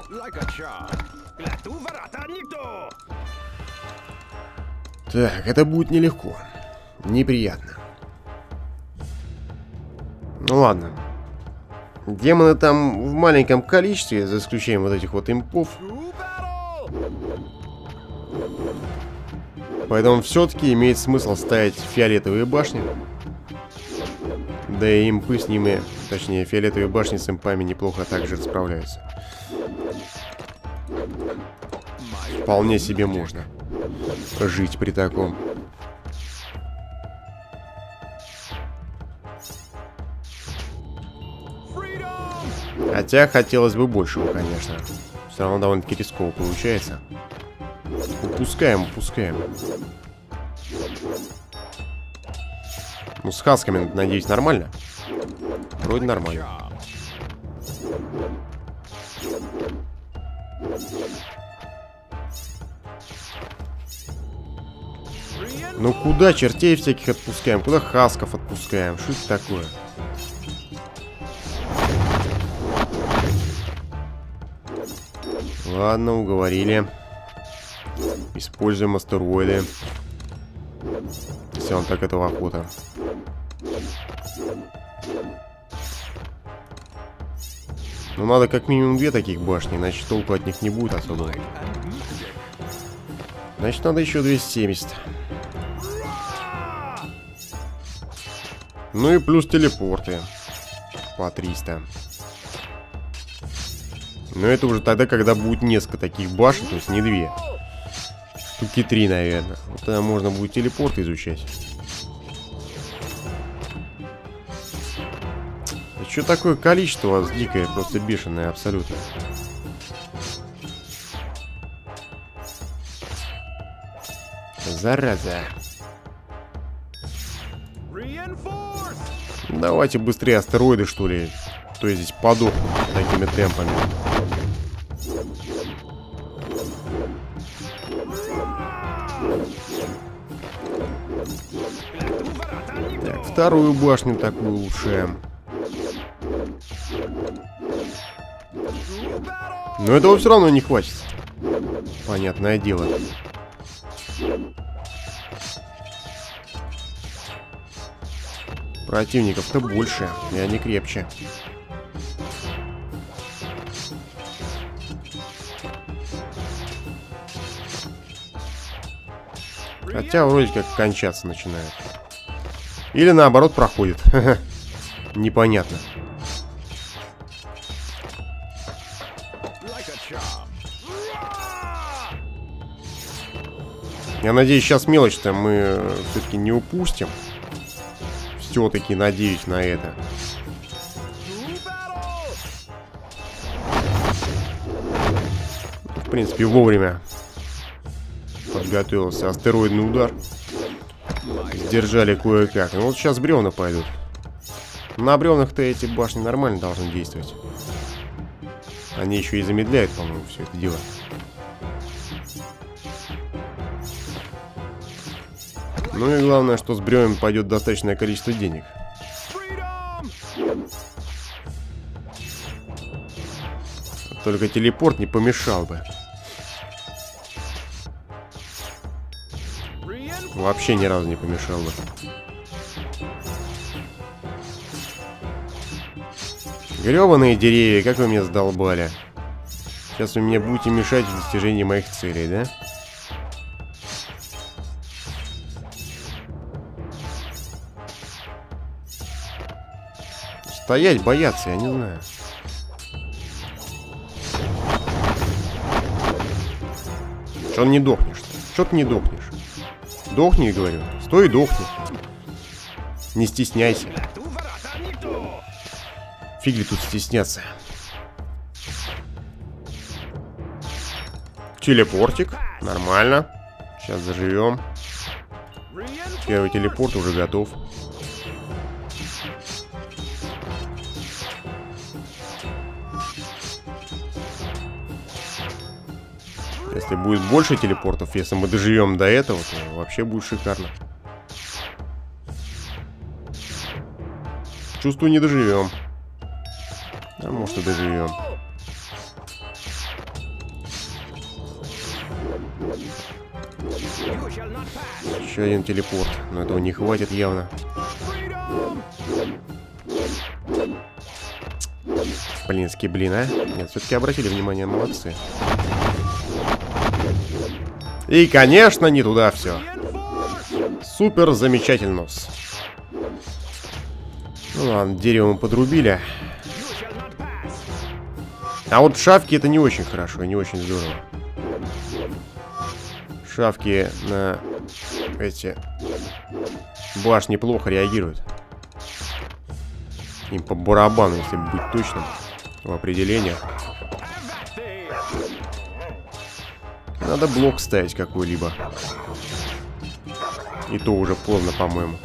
Так, это будет нелегко. Неприятно. Ну ладно. Демоны там в маленьком количестве, за исключением вот этих вот импов. Поэтому все-таки имеет смысл ставить фиолетовые башни. Да и импы с ними, точнее фиолетовые башни с импами неплохо также справляются. Вполне себе можно жить при таком. Хотя хотелось бы большего, конечно. Все равно довольно-таки рисково получается. Упускаем. Ну, с хасками, надеюсь, нормально? Вроде нормально. Ну, куда чертей всяких отпускаем? Куда хасков отпускаем? Что это такое? Ладно, уговорили. Используем астероиды. Если он так этого охота. Ну, надо как минимум 2 таких башни, иначе толку от них не будет особо. Значит, надо еще 270. Ну и плюс телепорты. По 300. Но это уже тогда, когда будет несколько таких башен, то есть не 2. Штуки 3, наверное. Вот тогда можно будет телепорты изучать. Да что такое количество у вас дикое, просто бешеное абсолютно. Зараза. Давайте быстрее астероиды, что ли. То есть здесь подохнут такими темпами. Так, вторую башню такую улучшаем. Но этого все равно не хватит. Понятное дело. Противников-то больше, и они крепче. Хотя вроде как кончаться начинает. Или наоборот проходит. Непонятно. Я надеюсь, сейчас мелочь-то мы все-таки не упустим. Все-таки надеюсь на это. В принципе, вовремя подготовился. Астероидный удар. Сдержали кое-как. Ну вот сейчас бревна пойдут. На бревнах-то эти башни нормально должны действовать. Они еще и замедляют, по-моему, все это дело. Ну и главное, что с бревен пойдет достаточное количество денег. Только телепорт не помешал бы. Вообще ни разу не помешал бы. Гребаные деревья, как вы меня задолбали. Сейчас вы мне будете мешать в достижении моих целей, да? Стоять бояться, я не знаю. Что не дохнешь? Что ты не дохнешь? Дохни, говорю. Стой и дохни. Не стесняйся. Фиг ли тут стесняться? Телепортик. Нормально. Сейчас заживем. Первый телепорт уже готов. Если будет больше телепортов, если мы доживем до этого, то вообще будет шикарно. Чувствую, не доживем. А может и доживем. Еще один телепорт. Но этого не хватит явно. Блинский блин, а? Нет, все-таки обратили внимание, молодцы. И, конечно, не туда все. Супер замечательно. Ну ладно, дерево мы подрубили. А вот шавки это не очень хорошо, не очень здорово. Шавки на эти башни плохо реагируют. Им по барабану, если быть точным в определениях. Надо блок ставить какой-либо. И то уже поздно, по-моему.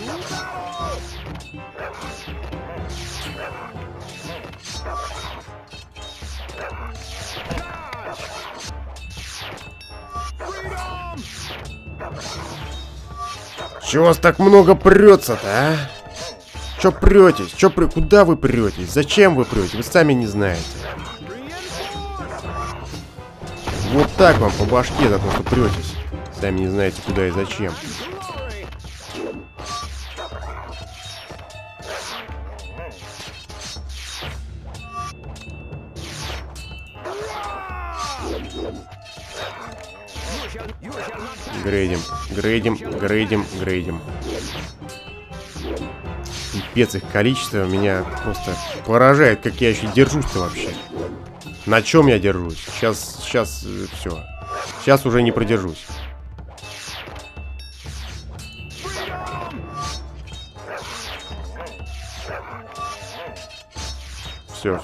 Чего вас так много прется-то, а? Чё претесь? Куда вы претесь? Зачем вы претесь? Вы сами не знаете. Вот так вам по башке за то, что претесь. Сами не знаете, куда и зачем. Грейдим, грейдим, грейдим, грейдим. Пипец их количество меня просто поражает, как я еще держусь-то вообще. На чем я держусь? Сейчас все. Сейчас уже не продержусь. Все.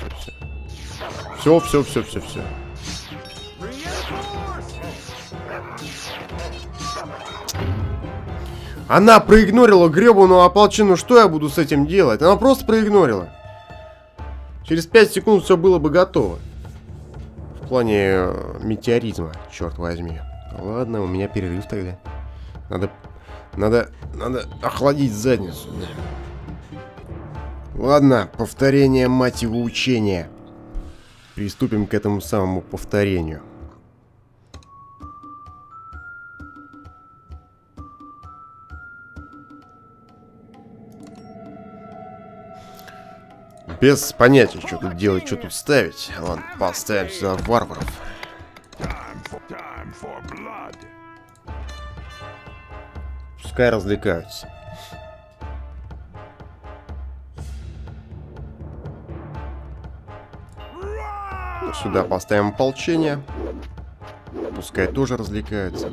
Все. Она проигнорила гребаную ополчину. Что я буду с этим делать? Она просто проигнорила. Через 5 секунд все было бы готово. В плане метеоризма, черт возьми. Ладно, у меня перерыв тогда. Надо охладить задницу. Ладно, повторение, мать его, учения. Приступим к этому самому повторению. Без понятия, что тут делать, что тут ставить. Ладно, поставим сюда варваров. Пускай развлекаются. Сюда поставим ополчение. Пускай тоже развлекаются.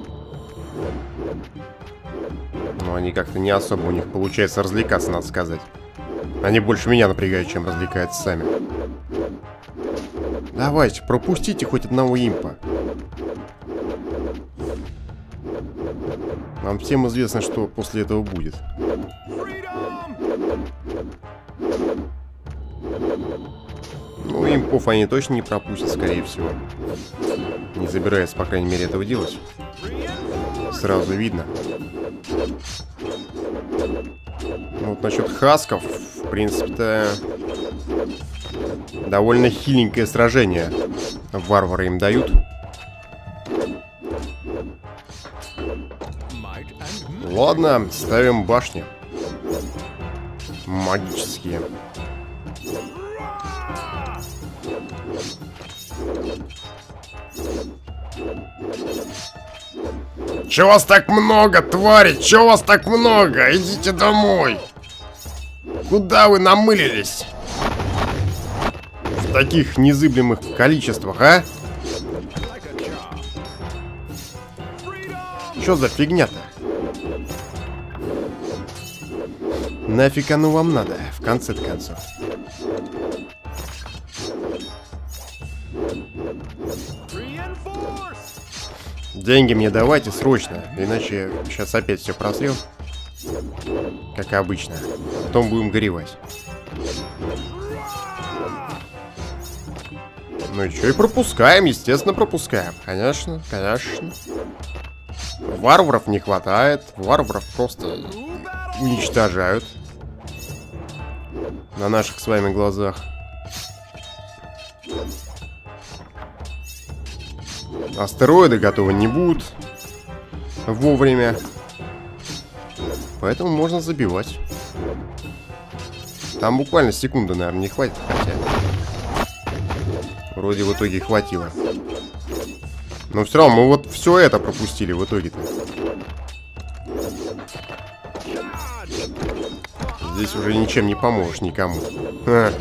Но они как-то не особо у них получается развлекаться, надо сказать. Они больше меня напрягают, чем развлекаются сами. Давайте, пропустите хоть одного импа. Нам всем известно, что после этого будет. Ну, импов они точно не пропустят, скорее всего. Не собирается, по крайней мере, этого делать. Сразу видно. Вот насчет хасков, в принципе-то, довольно хиленькое сражение варвары им дают. Ладно, ставим башни. Магические. Чего вас так много, твари? Чего вас так много? Идите домой. Куда вы намылились? В таких незыблемых количествах, а? Что за фигня-то? Нафиг оно вам надо, в конце-то концов. Деньги мне давайте срочно, иначе сейчас опять все просрем. Как обычно. Потом будем горевать. Ну и что, и пропускаем, естественно, пропускаем. Конечно, конечно. Варваров не хватает. Варваров просто уничтожают. На наших с вами глазах. Астероиды готовы не будут вовремя. Поэтому можно забивать. Там буквально секунды, наверное, не хватит, хотя... Вроде в итоге хватило. Но все равно мы вот все это пропустили в итоге-то. Здесь уже ничем не поможешь никому. Ха.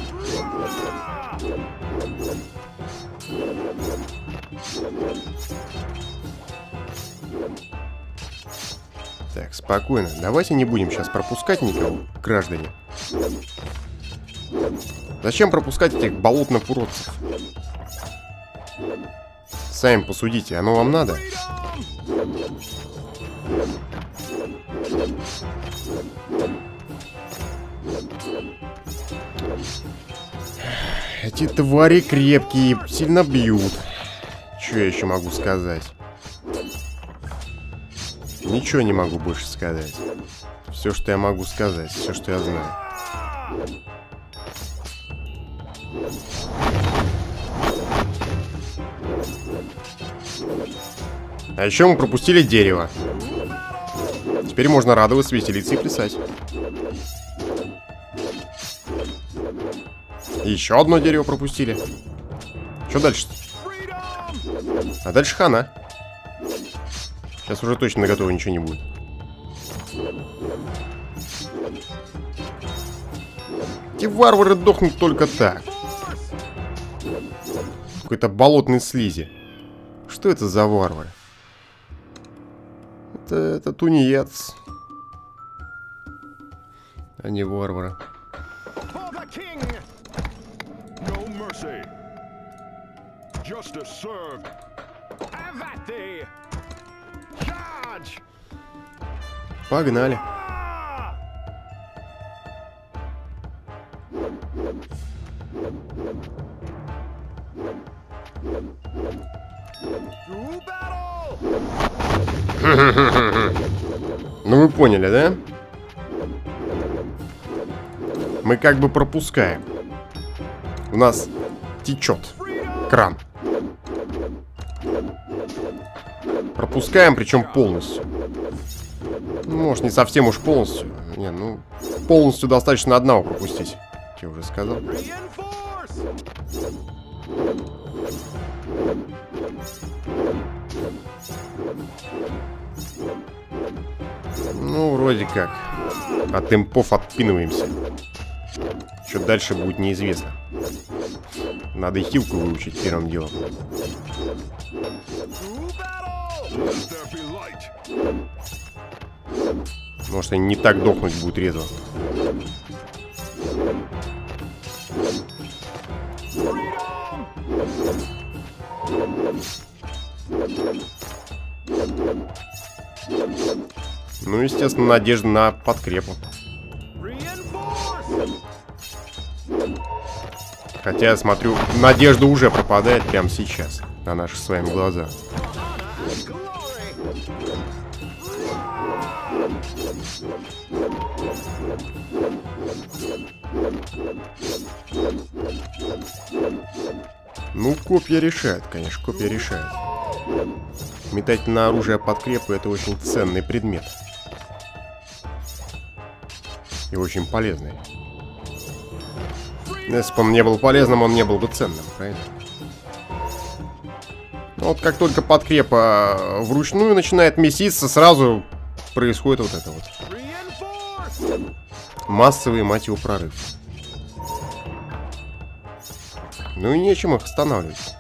Так, спокойно. Давайте не будем сейчас пропускать никого, граждане. Зачем пропускать этих болотных уродцев? Сами посудите, оно вам надо? Эти твари крепкие, сильно бьют. Что я еще могу сказать? Ничего не могу больше сказать. Все, что я могу сказать, все, что я знаю. А еще мы пропустили дерево. Теперь можно радоваться, веселиться и плясать. Еще одно дерево пропустили. Что дальше? А дальше хана. Сейчас уже точно наготово ничего не будет. Эти варвары дохнут только так. Какой-то болотный слизи. Что это за варвары? Это тунеядцы. А не варвары. Погнали. Ну вы поняли, да? Мы как бы пропускаем. У нас течет кран. Пропускаем, причем полностью. Может, не совсем уж полностью. Не, ну, полностью достаточно одного пропустить. Я уже сказал. Ну, вроде как. От импов отпинываемся. Что дальше будет, неизвестно. Надо и хилку выучить первым делом. Может, они не так дохнуть будут резво. Ну, естественно, надежда на подкрепу. Хотя, я смотрю, надежда уже пропадает прямо сейчас. На наши с вами глаза. Ну, копья решают, конечно, копья решают. Метательное оружие подкрепы — это очень ценный предмет. И очень полезный. Если бы он не был полезным, он не был бы ценным, правильно? Но вот как только подкрепа вручную начинает меситься, сразу происходит вот это вот. Массовый, мать его, прорыв. Ну и нечем их останавливать.